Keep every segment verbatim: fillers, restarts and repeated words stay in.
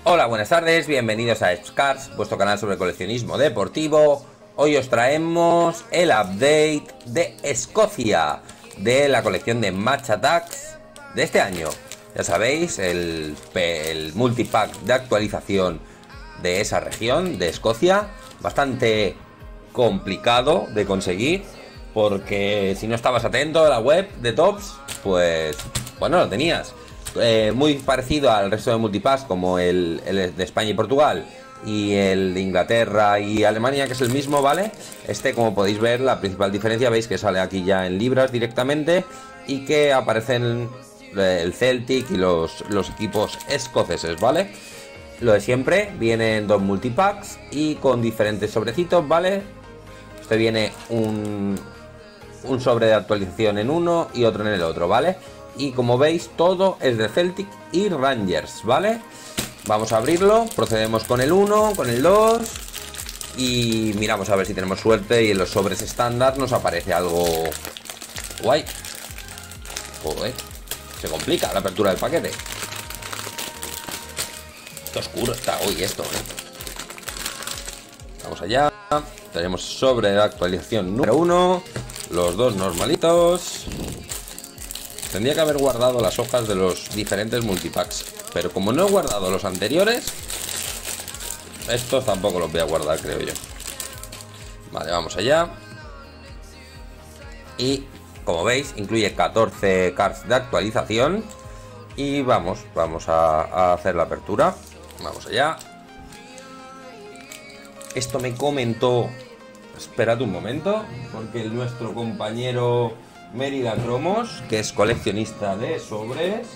Hola, buenas tardes, bienvenidos a Scars, vuestro canal sobre coleccionismo deportivo. Hoy os traemos el update de Escocia, de la colección de Match Attax de este año. Ya sabéis, el, el multipack de actualización de esa región, de Escocia, bastante complicado de conseguir, porque si no estabas atento a la web de Tops, pues, pues no lo tenías. Eh, muy parecido al resto de multipacks, como el, el de España y Portugal y el de Inglaterra y Alemania, que es el mismo, ¿vale? Este, como podéis ver, la principal diferencia, veis que sale aquí ya en libras directamente y que aparecen el Celtic y los, los equipos escoceses, ¿vale? Lo de siempre, vienen dos multipacks y con diferentes sobrecitos, ¿vale? Este viene un, un sobre de actualización en uno y otro en el otro, ¿vale? Y como veis, todo es de Celtic y Rangers, ¿vale? Vamos a abrirlo, procedemos con el uno, con el dos y miramos a ver si tenemos suerte y en los sobres estándar nos aparece algo guay. Joder, se complica la apertura del paquete. Qué oscuro está hoy esto, ¿eh? Vamos allá. Tenemos sobre de actualización número uno, los dos normalitos. Tendría que haber guardado las hojas de los diferentes multipacks, pero como no he guardado los anteriores, estos tampoco los voy a guardar, creo yo. Vale, vamos allá. Y como veis, incluye catorce cards de actualización. Y vamos, vamos a, a hacer la apertura. Vamos allá. Esto me comentó... Esperad un momento, porque el nuestro compañero Mérida Cromos, que es coleccionista de sobres,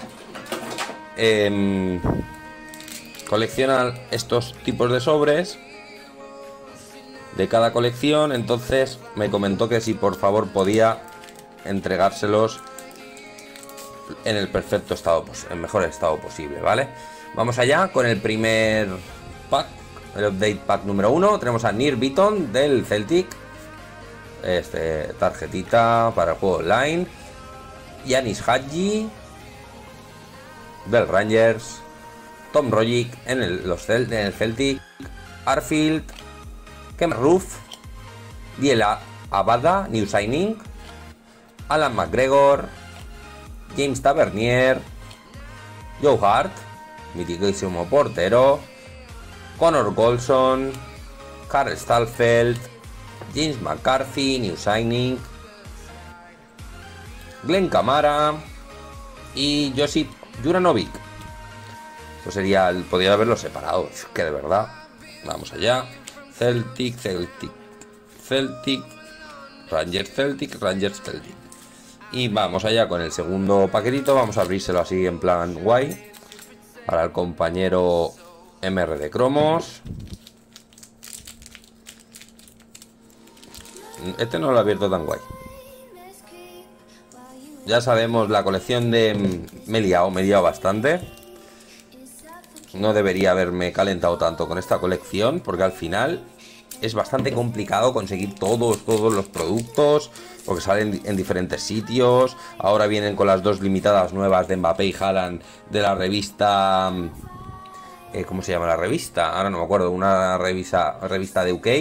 eh, colecciona estos tipos de sobres de cada colección. Entonces me comentó que si por favor podía entregárselos en el perfecto estado, en mejor estado posible, ¿vale? Vamos allá con el primer pack, el update pack número uno. Tenemos a Nir Bitton del Celtic. Este, tarjetita para el juego online. Yanis Hadji del Rangers. Tom Rogic en el, los Cel en el Celtic. Arfield, Kemar Roof, Diela Abada, New Signing. Alan McGregor, James Tavernier, Joe Hart, mitiquísimo portero, Connor Golson, Karl Stalfeld, James McCarthy, New Signing, Glenn Kamara y Josip Juranovic. Esto sería el... podría haberlo separado, es que de verdad. Vamos allá. Celtic, Celtic, Celtic, Rangers, Celtic, Rangers, Celtic. Y vamos allá con el segundo paquetito. Vamos a abrírselo así en plan guay para el compañero M R de Cromos. Este no lo he abierto tan guay. Ya sabemos, la colección de... Me he liado, me he liado bastante. No debería haberme calentado tanto con esta colección, porque al final es bastante complicado conseguir todos, todos los productos, porque salen en diferentes sitios. Ahora vienen con las dos limitadas nuevas de Mbappé y Haaland de la revista... Eh, ¿Cómo se llama la revista? Ahora no me acuerdo, una revista, revista de U K.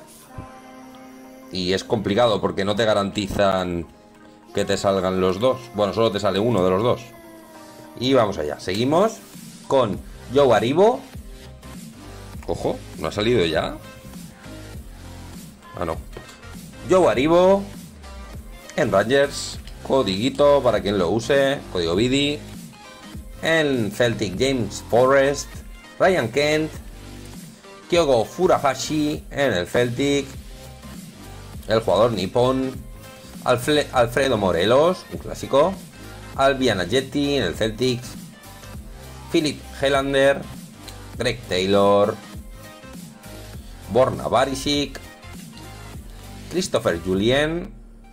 Y es complicado porque no te garantizan que te salgan los dos. Bueno, solo te sale uno de los dos. Y vamos allá. Seguimos con Joe Aribo. Ojo, ¿no ha salido ya? Ah, no. Joe Aribo en Rangers. Codiguito para quien lo use. Código B D. En Celtic, James Forrest. Ryan Kent. Kyogo Furuhashi en el Celtic. El jugador nipón. Alfle Alfredo Morelos, un clásico. Albion Ajeti en el Celtics. Philip Helander. Greg Taylor. Borna Barisic. Christopher Jullien.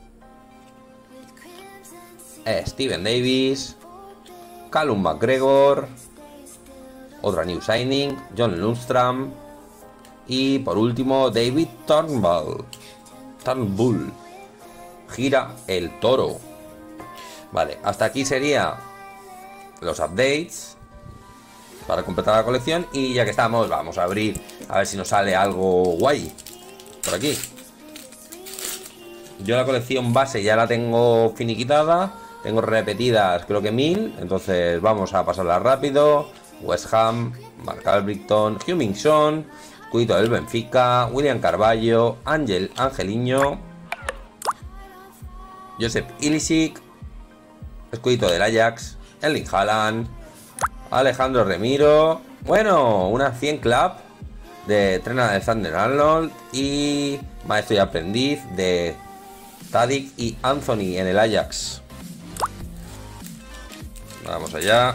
Eh, Steven Davis. Callum McGregor. Otra New Signing. John Lundstram. Y por último, David Turnbull. Turnbull. Gira el toro. Vale, hasta aquí sería los updates. para completar la colección. Y ya que estamos, vamos a abrir a ver si nos sale algo guay por aquí. Yo la colección base ya la tengo finiquitada. Tengo repetidas creo que mil. Entonces vamos a pasarla rápido. West Ham, Mark Albrighton, Heung-min Son, escudito del Benfica, William Carvalho, Ángel Angeliño, Josep Ilicic, escudito del Ajax, Erling Haaland, Alejandro Remiro. Bueno, una cien Club de Trent Alexander-Arnold y Maestro y Aprendiz de Tadic y Anthony en el Ajax. Vamos allá.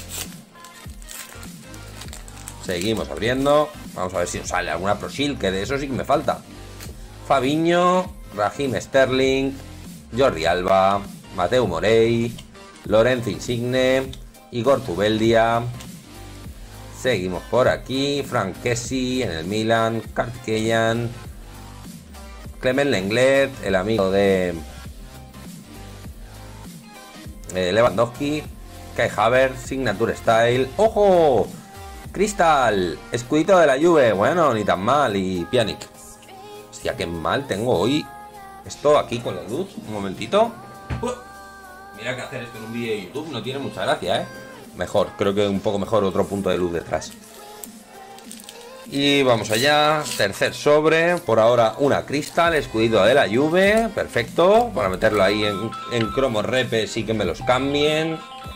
Seguimos abriendo. Vamos a ver si nos sale alguna Pro Shield, que de eso sí que me falta. Fabinho, Raheem Sterling, Jordi Alba, Mateu Morey, Lorenzo Insigne, Igor Zubeldia. Seguimos por aquí. Frank Kessie en el Milan, Kartikeyan, Clement Lenglet, el amigo de eh, Lewandowski, Kai Havertz, Signature Style. ¡Ojo! Crystal, escudito de la Juve. Bueno, ni tan mal. Y Pjanic. Hostia, qué mal tengo hoy esto aquí con la luz. Un momentito. Uh, mira que hacer esto en un vídeo de YouTube no tiene mucha gracia, ¿eh? Mejor, creo que un poco mejor otro punto de luz detrás. Y vamos allá. Tercer sobre. Por ahora una Crystal, escudito de la Juve. Perfecto. Para meterlo ahí en, en cromo repes y que me los cambien.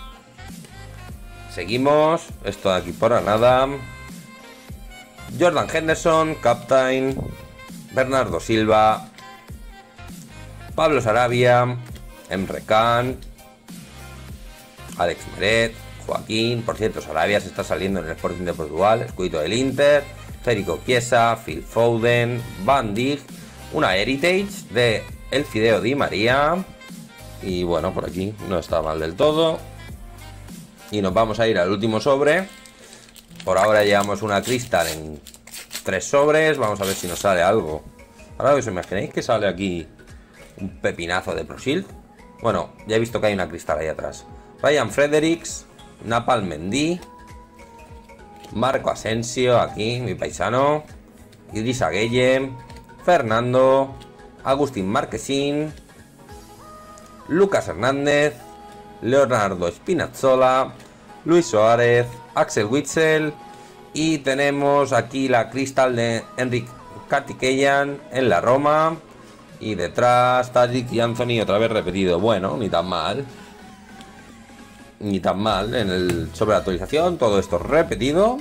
Seguimos, esto de aquí por nada. Jordan Henderson, Captain, Bernardo Silva, Pablo Sarabia, Emre Can, Alex Meret, Joaquín. Por cierto, Sarabia se está saliendo en el Sporting de Portugal. Escudito del Inter, Federico Chiesa, Phil Foden, Van Dijk, una Heritage de El Fideo Di María. Y bueno, por aquí no está mal del todo. Y nos vamos a ir al último sobre. Por ahora llevamos una Crystal en tres sobres. Vamos a ver si nos sale algo. Ahora os imagináis que sale aquí un pepinazo de Pro Shield. Bueno, ya he visto que hay una Crystal ahí atrás. Ryan Fredericks, Napal Mendy, Marco Asensio, aquí, mi paisano, Idrissa Gueye, Fernando, Agustín Marquesín, Lucas Hernández, Leonardo Spinazzola, Luis Suárez, Axel Witsel. Y tenemos aquí la Crystal de Enric Kartikeyan en la Roma. Y detrás Tadic y Anthony otra vez repetido. Bueno, ni tan mal. Ni tan mal. En el sobre actualización todo esto repetido.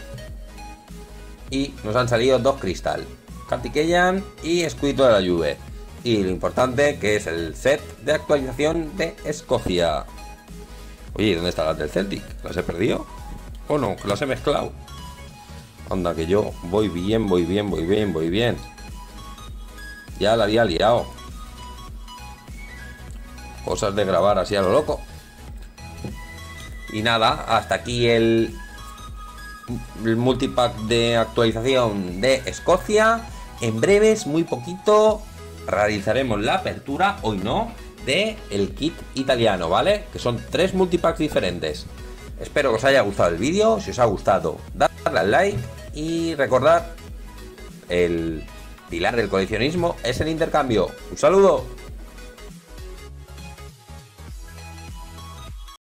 Y nos han salido dos Crystal, Kartikeyan y escudito de la Juve. Y lo importante que es el set de actualización de Escocia. Oye, ¿dónde está la del Celtic? ¿Las he perdido? ¿O no? ¿Las he mezclado? Anda, que yo voy bien, voy bien, voy bien, voy bien. Ya la había liado. Cosas de grabar así a lo loco. Y nada, hasta aquí el, el multipack de actualización de Escocia. En breves, muy poquito, realizaremos la apertura, hoy no, de el kit italiano, ¿vale? Que son tres multipacks diferentes. Espero que os haya gustado el vídeo. Si os ha gustado, dadle al like y recordad, el pilar del coleccionismo es el intercambio. Un saludo.